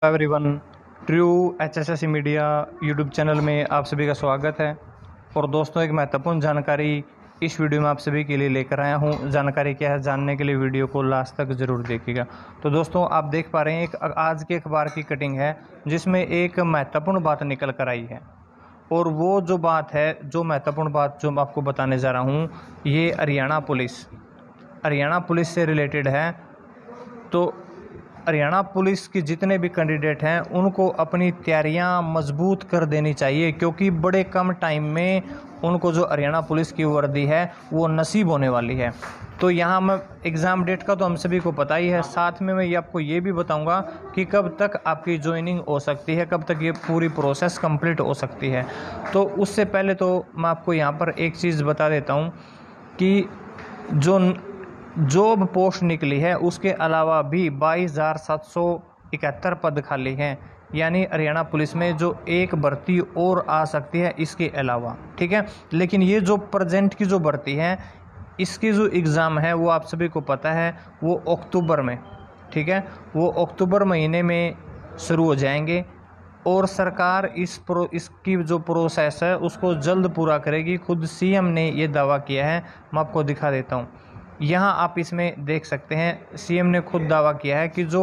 Everyone, true HSSC media YouTube channel में आप सभी का स्वागत है। और दोस्तों, एक महत्वपूर्ण जानकारी इस वीडियो में आप सभी के लिए लेकर आया हूं। जानकारी क्या है, जानने के लिए वीडियो को लास्ट तक ज़रूर देखिएगा। तो दोस्तों, आप देख पा रहे हैं एक आज के अखबार की कटिंग है जिसमें एक महत्वपूर्ण बात निकल कर आई है। और वो जो बात है, जो महत्वपूर्ण बात जो मैं आपको बताने जा रहा हूँ, ये हरियाणा पुलिस से रिलेटेड है। तो हरियाणा पुलिस के जितने भी कैंडिडेट हैं उनको अपनी तैयारियां मजबूत कर देनी चाहिए, क्योंकि बड़े कम टाइम में उनको जो हरियाणा पुलिस की वर्दी है वो नसीब होने वाली है। तो यहाँ मैं एग्ज़ाम डेट का तो हम सभी को पता ही है, साथ में मैं आपको ये भी बताऊंगा कि कब तक आपकी ज्वाइनिंग हो सकती है, कब तक ये पूरी प्रोसेस कंप्लीट हो सकती है। तो उससे पहले तो मैं आपको यहाँ पर एक चीज़ बता देता हूँ कि जो जॉब पोस्ट निकली है उसके अलावा भी 22,771 पद खाली हैं, यानी हरियाणा पुलिस में जो एक भर्ती और आ सकती है इसके अलावा, ठीक है। लेकिन ये जो प्रेजेंट की जो भर्ती है, इसकी जो एग्ज़ाम है वो आप सभी को पता है वो अक्टूबर में, ठीक है, वो अक्टूबर महीने में शुरू हो जाएंगे। और सरकार इसकी जो प्रोसेस है उसको जल्द पूरा करेगी। खुद सीएम ने ये दावा किया है। मैं आपको दिखा देता हूँ, यहाँ आप इसमें देख सकते हैं। सीएम ने खुद दावा किया है कि जो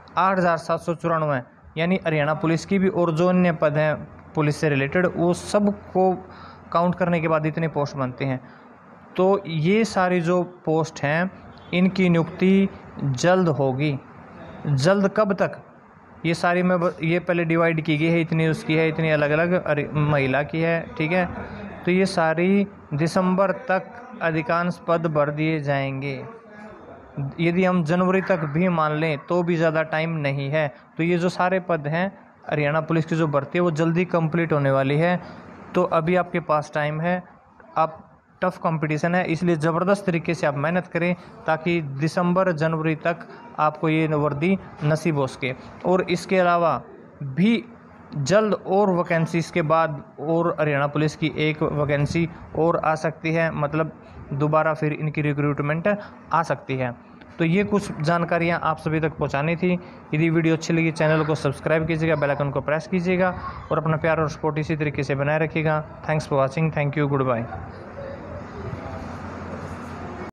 8,794 यानी हरियाणा पुलिस की भी और जो अन्य पद हैं पुलिस से रिलेटेड, वो सब को काउंट करने के बाद इतने पोस्ट बनते हैं। तो ये सारी जो पोस्ट हैं इनकी नियुक्ति जल्द होगी। जल्द कब तक? ये सारी में ये पहले डिवाइड की गई है, इतनी उसकी है, इतनी अलग अलग महिला की है, ठीक है। तो ये सारी दिसंबर तक अधिकांश पद भर दिए जाएंगे। यदि हम जनवरी तक भी मान लें तो भी ज़्यादा टाइम नहीं है। तो ये जो सारे पद हैं हरियाणा पुलिस की जो भर्ती है वो जल्दी कंप्लीट होने वाली है। तो अभी आपके पास टाइम है। आप टफ कंपटीशन है, इसलिए ज़बरदस्त तरीके से आप मेहनत करें ताकि दिसंबर जनवरी तक आपको ये वर्दी नसीब हो सके। और इसके अलावा भी जल्द और वैकेंसीज के बाद और हरियाणा पुलिस की एक वैकेंसी और आ सकती है, मतलब दोबारा फिर इनकी रिक्रूटमेंट आ सकती है। तो ये कुछ जानकारियाँ आप सभी तक पहुँचानी थी। यदि वीडियो अच्छी लगी चैनल को सब्सक्राइब कीजिएगा, बेल आइकन को प्रेस कीजिएगा और अपना प्यार और सपोर्ट इसी तरीके से बनाए रखिएगा। Thanks for watching. Thank you. Good bye.